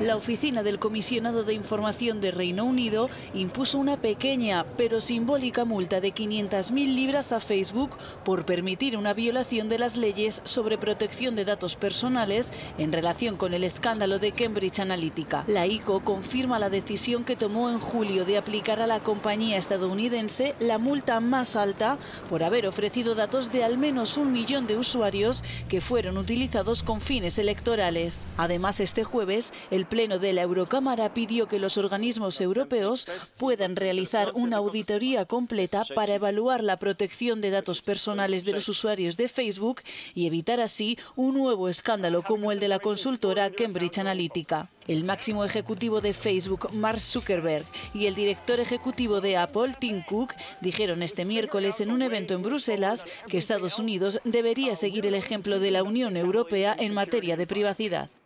La oficina del Comisionado de Información de Reino Unido impuso una pequeña pero simbólica multa de 500.000 libras a Facebook por permitir una violación de las leyes sobre protección de datos personales en relación con el escándalo de Cambridge Analytica. La ICO confirma la decisión que tomó en julio de aplicar a la compañía estadounidense la multa más alta por haber ofrecido datos de al menos 1 millón de usuarios que fueron utilizados con fines electorales. Además, este jueves, el Pleno de la Eurocámara pidió que los organismos europeos puedan realizar una auditoría completa para evaluar la protección de datos personales de los usuarios de Facebook y evitar así un nuevo escándalo como el de la consultora Cambridge Analytica. El máximo ejecutivo de Facebook, Mark Zuckerberg, y el director ejecutivo de Apple, Tim Cook, dijeron este miércoles en un evento en Bruselas que Estados Unidos debería seguir el ejemplo de la Unión Europea en materia de privacidad.